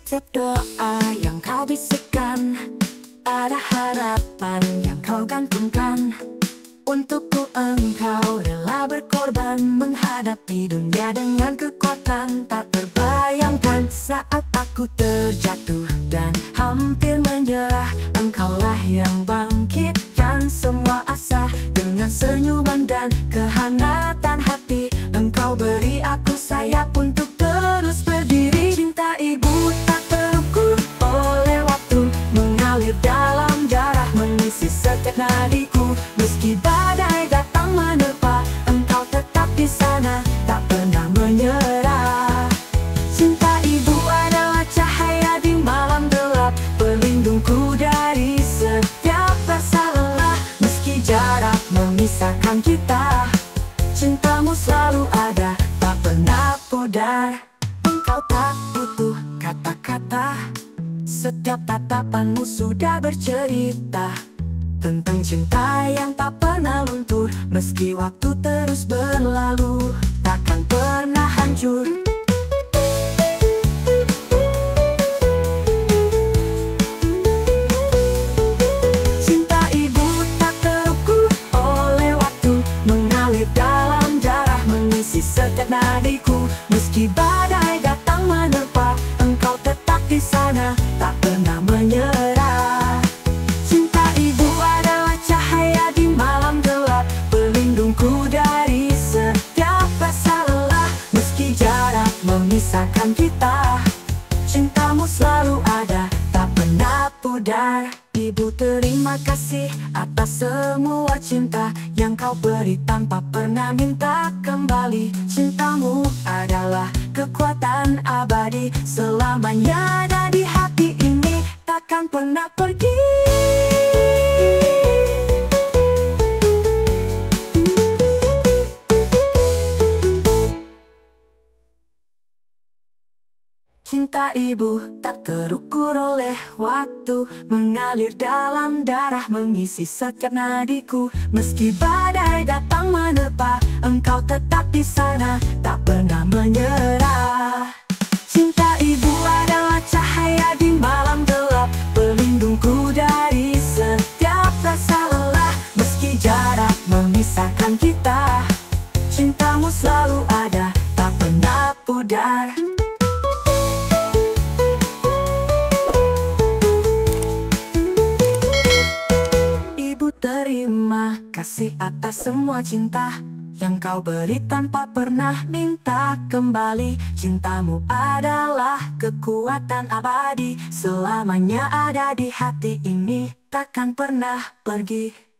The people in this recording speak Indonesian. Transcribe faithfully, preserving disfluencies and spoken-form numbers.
Setiap doa yang kau bisikan, ada harapan yang kau gantungkan. Untukku engkau rela berkorban, menghadapi dunia dengan kekuatan tak terbayangkan. Saat aku terjatuh dan hampir menyerah, engkaulah yang bangkitkan semua asa. Dengan senyuman dan kehangatan hati, engkau beri aku sayap untuk terus berdiri. Cinta ibu tak terukur oleh waktu, mengalir dalam darah, mengisi setiap nadiku. Meski badai datang menerpa, engkau tetap di sana, tak pernah menyerah. Cinta ibu adalah cahaya di malam gelap, pelindungku dari setiap rasa lelah. Meski jarak memisahkan kita, cintamu selalu ada, tak pernah pudar. Engkau tak butuh kata-kata, setiap tatapanmu sudah bercerita tentang cinta yang tak pernah luntur. Meski waktu terus berlalu, takkan pernah hancur. Cinta ibu tak terukur oleh waktu, mengalir dalam darah, mengisi setiap nadiku. Meski badai datang menerpa, engkau tetap di sana, tak pernah menyerah. Cinta ibu adalah cahaya di malam gelap, pelindungku dari setiap rasa lelah. Meski jarak memisahkan kita, cintamu selalu ada, tak pernah pudar. Ibu terima kasih atas semua cinta yang kau beri tanpa pernah minta kembali. Cintamu adalah kekuatan abadi, selamanya ada di hati ini, takkan pernah pergi. Cinta ibu tak terukur oleh waktu, mengalir dalam darah, mengisi setiap nadiku. Meski badai datang menerpa, engkau tetap di sana, tak pernah menyerah. Cinta ibu adalah cahaya di malam gelap, pelindungku dari setiap rasa lelah. Meski jarak memisahkan kita, cintamu selalu ada, tak pernah pudar. Terima kasih atas semua cinta yang kau beri tanpa pernah minta kembali. Cintamu adalah kekuatan abadi, selamanya ada di hati ini, takkan pernah pergi.